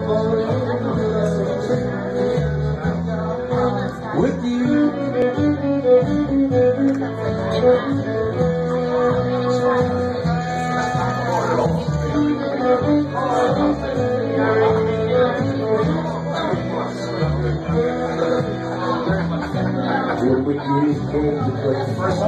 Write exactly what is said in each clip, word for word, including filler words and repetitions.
with you. When we get home to play first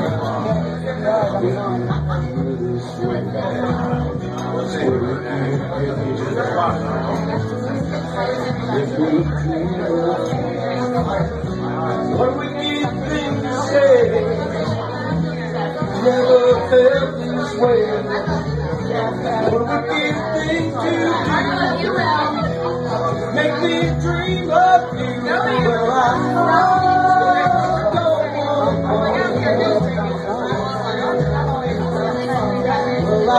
when we need things to say, never felt this way. When we need things to do, make me dream of you. Well, I don't want well, I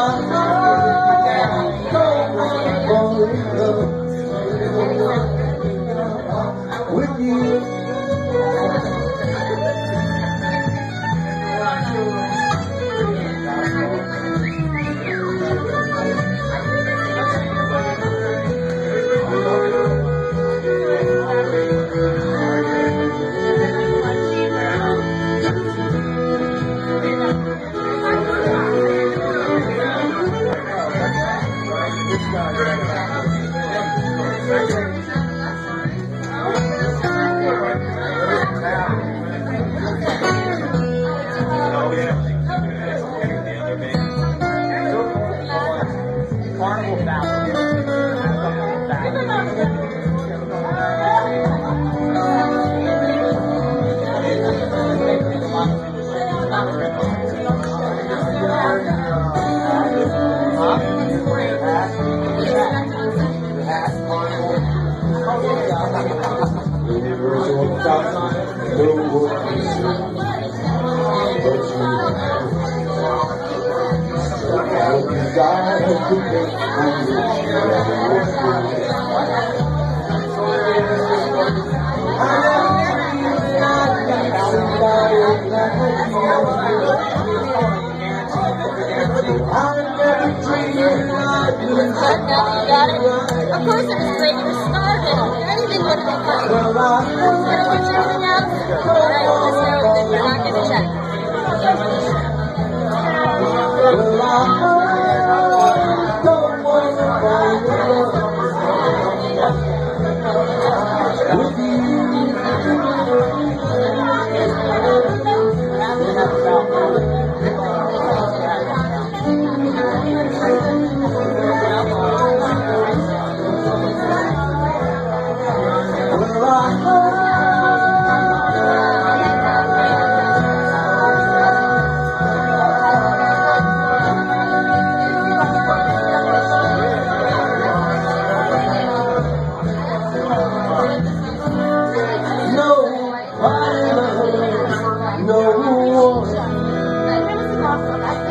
don't want with you. Of course, it was great for starving. Anything would have been fine. But what's everything else? Alright, let's know that you're not going to check. No one